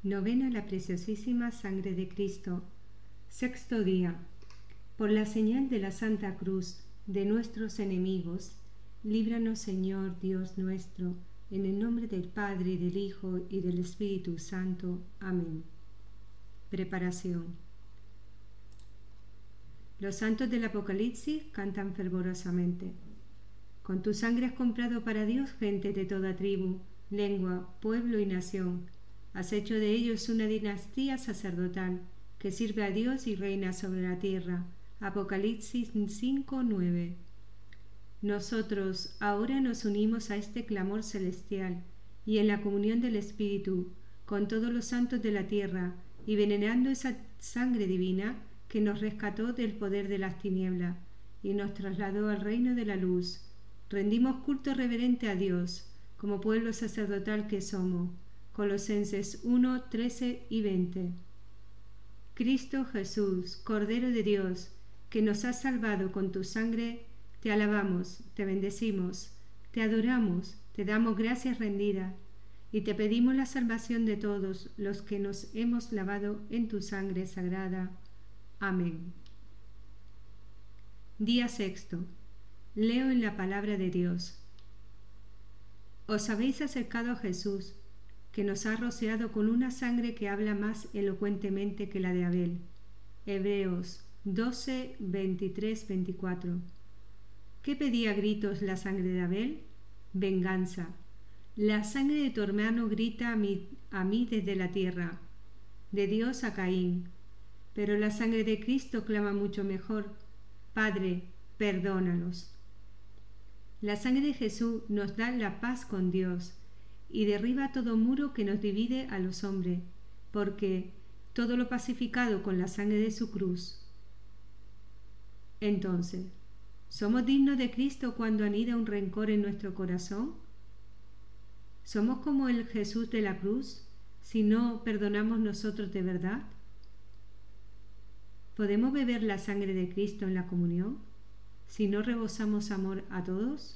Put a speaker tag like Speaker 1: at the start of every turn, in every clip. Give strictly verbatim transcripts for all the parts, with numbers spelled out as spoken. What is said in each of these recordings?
Speaker 1: Novena a la preciosísima sangre de Cristo. Sexto día. Por la señal de la Santa Cruz de nuestros enemigos, líbranos, Señor Dios nuestro, en el nombre del Padre, y del Hijo, y del Espíritu Santo. Amén. Preparación. Los santos del Apocalipsis cantan fervorosamente. Con tu sangre has comprado para Dios gente de toda tribu, lengua, pueblo y nación. Has hecho de ellos una dinastía sacerdotal que sirve a Dios y reina sobre la tierra. Apocalipsis cinco, nueve. Nosotros ahora nos unimos a este clamor celestial y en la comunión del Espíritu con todos los santos de la tierra y venerando esa sangre divina que nos rescató del poder de las tinieblas y nos trasladó al reino de la luz. Rendimos culto reverente a Dios como pueblo sacerdotal que somos. Colosenses uno, trece y veinte. Cristo Jesús, Cordero de Dios, que nos has salvado con tu sangre, te alabamos, te bendecimos, te adoramos, te damos gracias rendidas y te pedimos la salvación de todos los que nos hemos lavado en tu sangre sagrada. Amén. Día sexto. Leo en la palabra de Dios. Os habéis acercado a Jesús, que nos ha rociado con una sangre que habla más elocuentemente que la de Abel. Hebreos doce, veintitrés, veinticuatro. ¿Qué pedía a gritos la sangre de Abel? Venganza. La sangre de tu hermano grita a mí, a mí desde la tierra, de Dios a Caín. Pero la sangre de Cristo clama mucho mejor. Padre, perdónalos. La sangre de Jesús nos da la paz con Dios y derriba todo muro que nos divide a los hombres, porque todo lo pacificado con la sangre de su cruz. Entonces, ¿somos dignos de Cristo cuando anida un rencor en nuestro corazón? ¿Somos como el Jesús de la cruz si no perdonamos nosotros de verdad? ¿Podemos beber la sangre de Cristo en la comunión si no rebosamos amor a todos?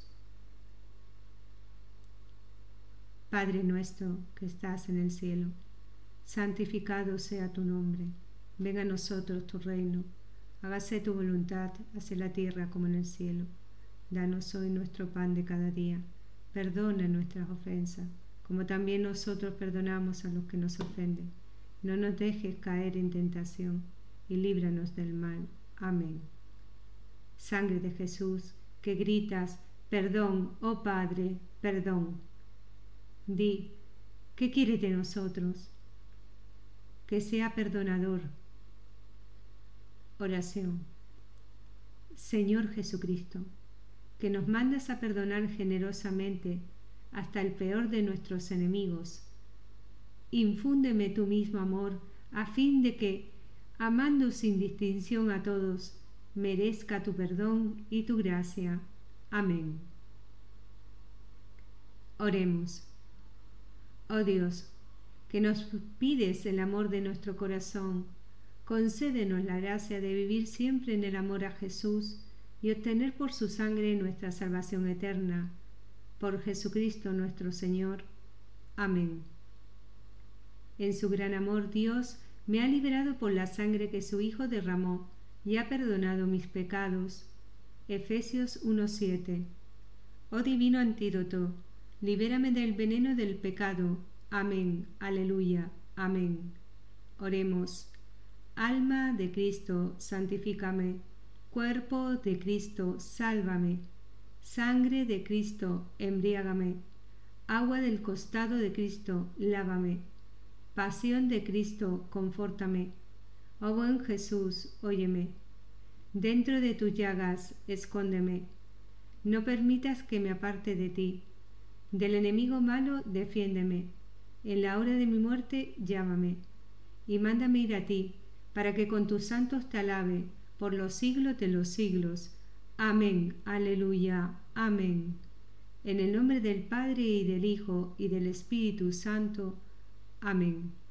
Speaker 1: Padre nuestro que estás en el cielo, santificado sea tu nombre. Venga a nosotros tu reino. Hágase tu voluntad, así en la tierra como en el cielo. Danos hoy nuestro pan de cada día. Perdona nuestras ofensas, como también nosotros perdonamos a los que nos ofenden. No nos dejes caer en tentación, y líbranos del mal. Amén. Sangre de Jesús, que gritas, perdón, oh Padre, perdón. Di, ¿qué quiere de nosotros? Que sea perdonador. Oración. Señor Jesucristo, que nos mandas a perdonar generosamente hasta el peor de nuestros enemigos, infúndeme tu mismo amor a fin de que, amando sin distinción a todos, merezca tu perdón y tu gracia. Amén. Oremos. Oh Dios, que nos pides el amor de nuestro corazón, concédenos la gracia de vivir siempre en el amor a Jesús y obtener por su sangre nuestra salvación eterna. Por Jesucristo nuestro Señor. Amén. En su gran amor Dios me ha liberado por la sangre que su Hijo derramó y ha perdonado mis pecados. Efesios uno, siete. Oh divino antídoto, libérame del veneno del pecado. Amén. Aleluya. Amén. Oremos. Alma de Cristo, santifícame. Cuerpo de Cristo, sálvame. Sangre de Cristo, embriágame. Agua del costado de Cristo, lávame. Pasión de Cristo, confórtame. Oh buen Jesús, óyeme. Dentro de tus llagas, escóndeme. No permitas que me aparte de ti. Del enemigo malo, defiéndeme. En la hora de mi muerte, llámame. Y mándame ir a ti, para que con tus santos te alabe, por los siglos de los siglos. Amén. Aleluya. Amén. En el nombre del Padre, y del Hijo, y del Espíritu Santo. Amén.